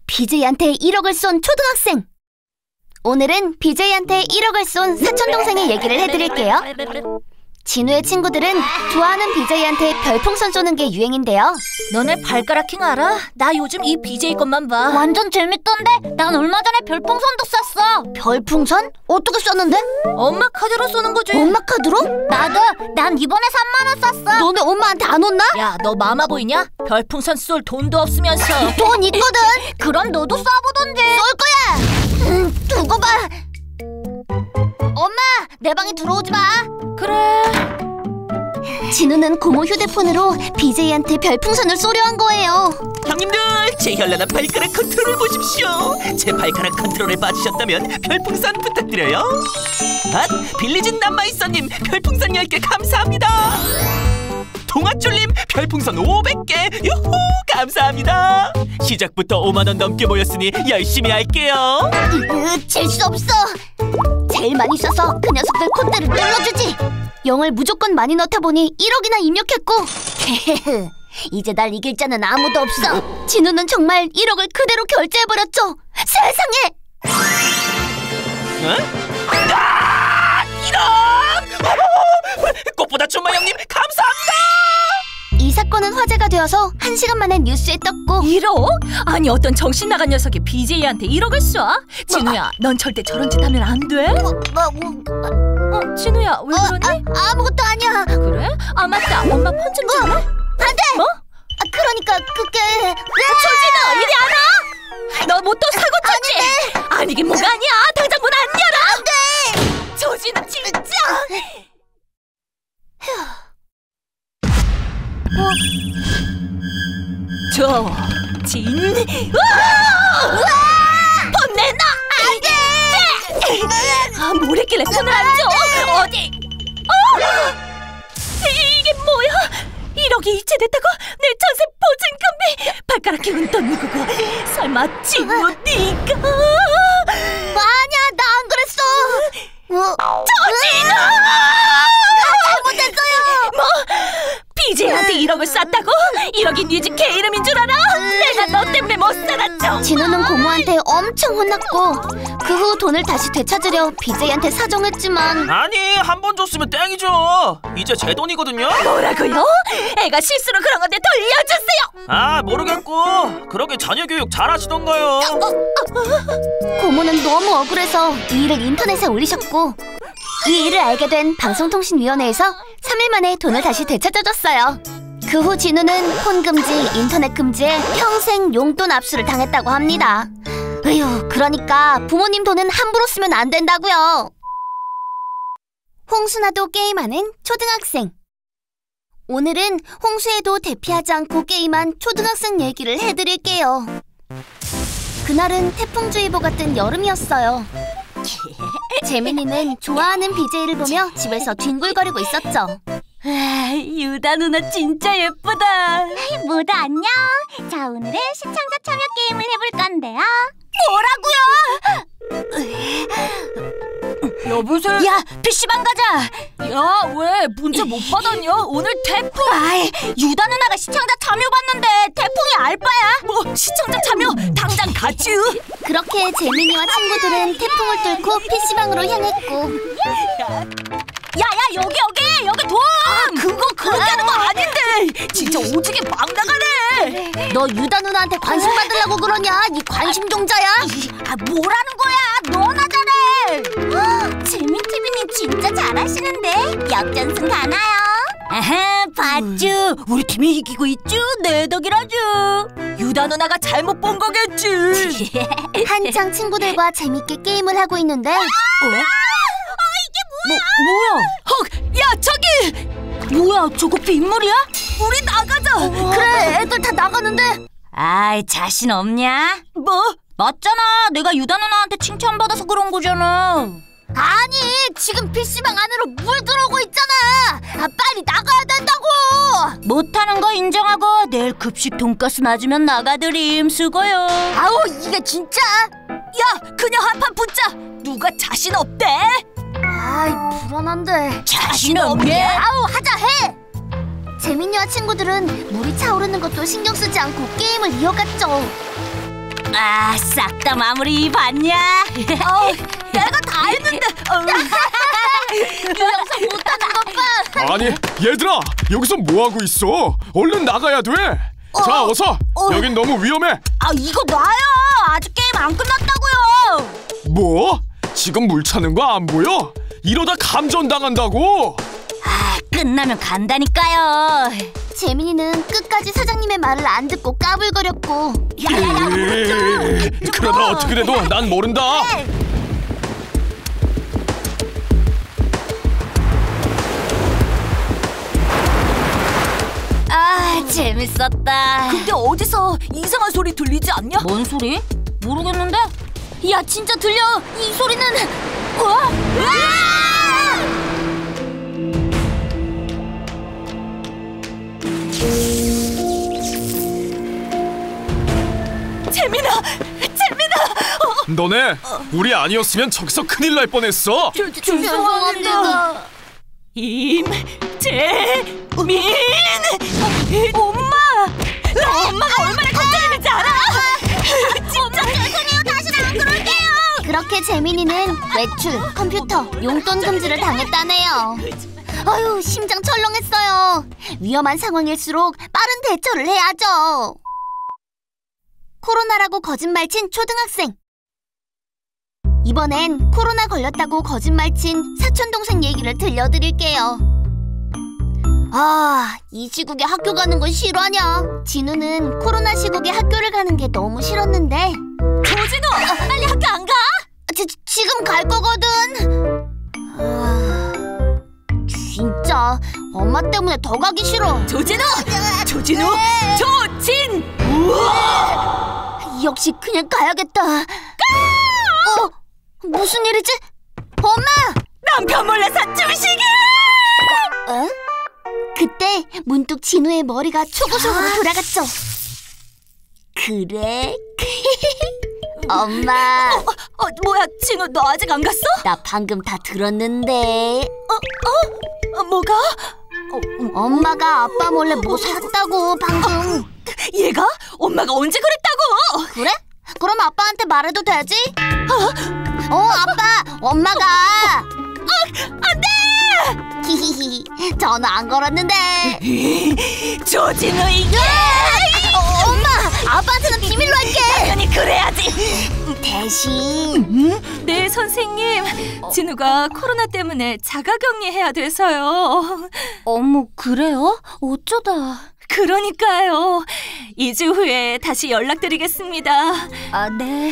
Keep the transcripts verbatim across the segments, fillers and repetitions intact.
비제이한테 일억을 쏜 초등학생. 오늘은 비제이한테 일억을 쏜 사촌동생의 얘기를 해드릴게요. 진우의 친구들은 좋아하는 비제이한테 별풍선 쏘는 게 유행인데요. 너네 발가락킹 알아? 나 요즘 이 비제이 것만 봐. 완전 재밌던데? 난 얼마 전에 별풍선도 쐈어. 별풍선? 어떻게 쐈는데? 엄마 카드로 쏘는 거지. 엄마 카드로? 나도! 난 이번에 삼만 원 쐈어. 너네 엄마한테 안 혼나? 야, 너 마마 보이냐? 별풍선 쏠 돈도 없으면서. 돈 있거든! 그럼 너도 쏴보던지. 쏠 거야! 음, 두고 봐. 엄마! 내 방에 들어오지 마. 그래. 진우는 고모 휴대폰으로 비제이한테 별풍선을 쏘려 한 거예요. 형님들, 제 현란한 발가락 컨트롤을 보십시오. 제 발가락 컨트롤에 빠지셨다면 별풍선 부탁드려요. 아, 빌리진 남마이서님 별풍선 열 개 감사합니다. 동아쫄님 별풍선 오백 개 유후 감사합니다. 시작부터 오만 원 넘게 모였으니 열심히 할게요. 질 수 없어. 제일 많이 써서 그 녀석들 콧대를 눌러주지. 영을 무조건 많이 넣다 보니 일억이나 입력했고. 이제 날 이길 자는 아무도 없어. 진우는 정말 일억을 그대로 결제해버렸죠. 세상에! 어? 아! 일억! 꽃보다 춘마 형님 감사합니다. 이 사건은 화제가 되어서 한 시간 만에 뉴스에 떴고. 일억? 아니 어떤 정신 나간 녀석이 비제이한테 일억을 쏴? 진우야, 넌 절대 저런 짓 하면 안 돼. 뭐, 뭐, 뭐, 어, 진우야, 왜 어, 그러니? 아, 아무것도 아니야. 그래? 아 맞다, 엄마 폰 좀 줄래? 어, 안 돼! 뭐? 아, 그러니까 그게... 조진아, 이리 안 와? 너 뭐 또 사고 쳤지? 아니긴 뭐가 아니야. 당장 문 안 열어. 안 돼! 조진아 진짜. 어? 조진. 우와! 폰 내놔. 안 돼! 아, 뭘 했길래 폰을 안 줘? 어디? 어! 이, 이게 뭐야? 일억이 이체됐다고? 내 전세 보증금이! 발가락킹은 또 누구고? 설마 진우 네가? 아니야, 나 안 그랬어. 어? 조진아! 잘못했어요. 뭐? 비제이한테 일억을 쐈다고? 일억이 네 집 개 이름인 줄 알아? 내가 너 때문에 못 살았죠. 진우는 고모한테 엄청 혼났고 그 후 돈을 다시 되찾으려 비제이한테 사정했지만. 아니, 한 번 줬으면 땡이죠. 이제 제 돈이거든요. 뭐라고요? 애가 실수로 그런 건데 돌려주세요. 아, 모르겠고 그러게 자녀 교육 잘하시던가요. 고모는 너무 억울해서 이 일을 인터넷에 올리셨고, 이 일을 알게 된 방송통신위원회에서 삼 일 만에 돈을 다시 되찾아줬어요. 그 후 진우는 폰 금지, 인터넷 금지에 평생 용돈 압수를 당했다고 합니다. 으휴, 그러니까 부모님 돈은 함부로 쓰면 안 된다고요. 홍수나도 게임하는 초등학생. 오늘은 홍수에도 대피하지 않고 게임한 초등학생 얘기를 해드릴게요. 그날은 태풍주의보 같은 여름이었어요. 재민이는 좋아하는 비제이를 보며 집에서 뒹굴거리고 있었죠. 아, 유다 누나 진짜 예쁘다. 모두 안녕. 자, 오늘은 시청자 참여 게임을 해볼 건데요. 뭐라고요? 여보세요? 야, 피씨방 가자. 야, 왜 문자 못 받았냐? 오늘 태풍. 아이, 유다 누나가 시청자 참여 받는데 태풍이 알바야. 뭐 시청자 참여 당장 가지. 그렇게 재민이와 친구들은 태풍을 뚫고 피씨방으로 향했고. 야야, 여기 여기 여기 돈. 아, 그거 그렇게 하는 거 아닌데. 진짜 오지게 막 나가네. 너 유다 누나한테 관심 받으려고 그러냐? 니 관심 종자야? 아, 뭐라는 거야? 너나 잘해. 재민티비님 진짜 잘하시는데 역전승 가나요? 아하, 봤쥬. 우리 팀이 이기고 있쥬. 내 덕이라쥬. 유다 누나가 잘못 본 거겠지. 한창 친구들과 재밌게 게임을 하고 있는데. 어? 뭐, 뭐야? 헉! 야, 저기! 뭐야, 저거 빗물이야? 우리 나가자! 그래, 애들 다 나가는데. 아이, 자신 없냐? 뭐? 맞잖아. 내가 유다 누나한테 칭찬받아서 그런 거잖아. 아니, 지금 피씨방 안으로 물 들어오고 있잖아. 아, 빨리 나가야 된다고. 못하는 거 인정하고 내일 급식 돈가스 맞으면 나가드림. 수고요. 아우, 이게 진짜. 야, 그냥 한판 붙자. 누가 자신 없대? 아이, 불안한데. 자신 없네? 아우, 하자 해. 재민이와 친구들은 물이 차오르는 것도 신경 쓰지 않고 게임을 이어갔죠. 아, 싹 다 마무리 봤냐? 어, 내가 다 했는데. 유영석 못하는 것 봐. 아니 얘들아 여기서 뭐하고 있어? 얼른 나가야 돼. 어, 자 어서. 어. 여긴 너무 위험해. 아, 이거 놔요. 아직 게임 안 끝났다고요. 뭐? 지금 물 차는 거 안 보여? 이러다 감전 당한다고. 아, 끝나면 간다니까요. 재민이는 끝까지 사장님의 말을 안 듣고 까불거렸고. 에이, 그러다 어떻게 돼도 난 모른다. 아, 재밌었다. 근데 어디서 이상한 소리 들리지 않냐? 뭔 소리? 모르겠는데? 야, 진짜 들려. 이 소리는. 와! 재민아! 재민아! 어, 너네 우리 아니었으면 저기서 큰일 날 뻔했어. 저, 저, 죄송합니다. 임, 재, 민! 엄마! 나 엄마가 얼마나 걱정했는지 알아? 진짜 죄송해요. 다시는 안 그럴게요. 그렇게 재민이는 외출, 컴퓨터, 용돈 금지를 당했다네요. 아유, 심장 철렁했어요. 위험한 상황일수록 빠른 대처를 해야죠. 코로나라고 거짓말친 초등학생. 이번엔 코로나 걸렸다고 거짓말친 사촌동생 얘기를 들려드릴게요. 아, 이 시국에 학교 가는 건 싫어하냐? 진우는 코로나 시국에 학교를 가는 게 너무 싫었는데. 조진우! 빨리 학교 안 가? 지, 지금 갈 거거든. 아, 진짜 엄마 때문에 더 가기 싫어. 조진우! 조진우! 조진! 우와! 역시 그냥 가야겠다. 어? 무슨 일이지? 엄마! 남편 몰래 사춤시기! 어? 그때 문득 진우의 머리가 초고속으로 돌아갔죠. 그래? 엄마, 어, 어, 뭐야, 진우 너 아직 안 갔어? 나 방금 다 들었는데. 어, 어? 뭐가? 어, 음, 엄마가 아빠 몰래 뭐 샀다고 방금. 얘가? 엄마가 언제 그랬다고? 그래? 그럼 아빠한테 말해도 되지? 어, 어 아빠, 엄마가. 어, 안 돼! 히히히, 전화 안 걸었는데. 조진우 이게! 어, 엄마, 아빠한테는 비밀로 할게. 당연히 그래야지. 대신. 네, 선생님. 진우가 코로나 때문에 자가격리해야 돼서요. 어머, 그래요? 어쩌다. 그러니까요. 이 주 후에 다시 연락드리겠습니다. 아, 네.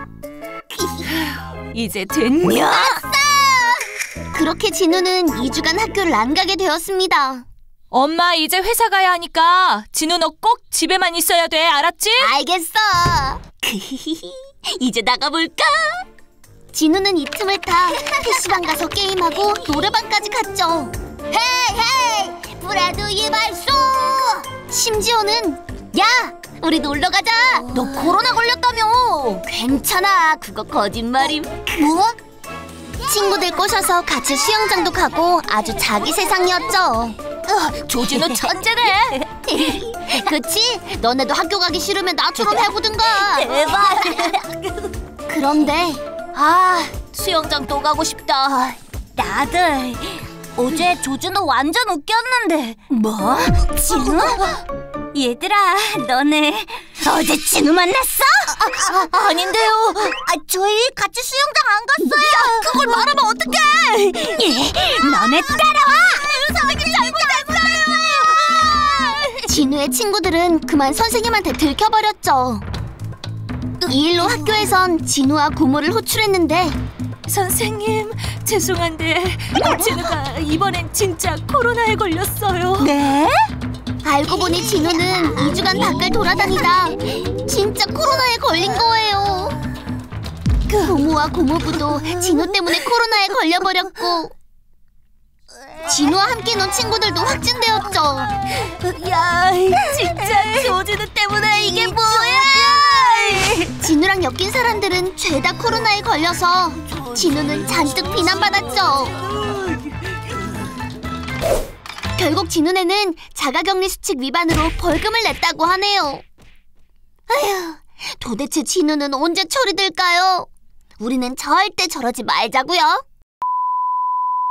이제 됐냐? 그렇게 진우는 이 주간 학교를 안 가게 되었습니다. 엄마 이제 회사 가야 하니까 진우 너 꼭 집에만 있어야 돼. 알았지? 알겠어. 이제 나가볼까? 진우는 이 틈을 타 피시방 가서 게임하고 노래방까지 갔죠. 헤이 헤이 브라드의 발소. 심지어는 야 우리 놀러 가자. 너 코로나 걸렸다며. 괜찮아 그거 거짓말임. 뭐? 친구들 꼬셔서 같이 수영장도 가고 아주 자기 세상이었죠. 어, 조진우 천재네. 그치? 너네도 학교 가기 싫으면 나처럼 해보든가. 대박. 그런데 아, 수영장 또 가고 싶다. 나도. 어제 조진우 완전 웃겼는데. 뭐? 진우? 얘들아, 너네 어제 진우 만났어? 아, 아, 아닌데요. 아, 저희 같이 수영장 안 갔어요. 야, 그걸 말하면 어떡해. 예, 너네 따라와. 선생님 잘못했어요. 진우의 친구들은 그만 선생님한테 들켜버렸죠. 이 일로 학교에선 진우와 고모를 호출했는데 선생님, 죄송한데 진우가 이번엔 진짜 코로나에 걸렸어요. 네? 알고 보니 진우는 이 주간 밖을 돌아다니다 진짜 코로나에 걸린 거예요. 고모와 고모부도 진우 때문에 코로나에 걸려버렸고 진우와 함께 논 친구들도 확진되었죠. 야, 진짜 조진우 때문에 이게 뭐야? 진우랑 엮인 사람들은 죄다 코로나에 걸려서 진우는 잔뜩 비난받았죠. 결국 진우네는 자가격리 수칙 위반으로 벌금을 냈다고 하네요. 아휴, 도대체 진우는 언제 처리될까요? 우리는 절대 저러지 말자고요.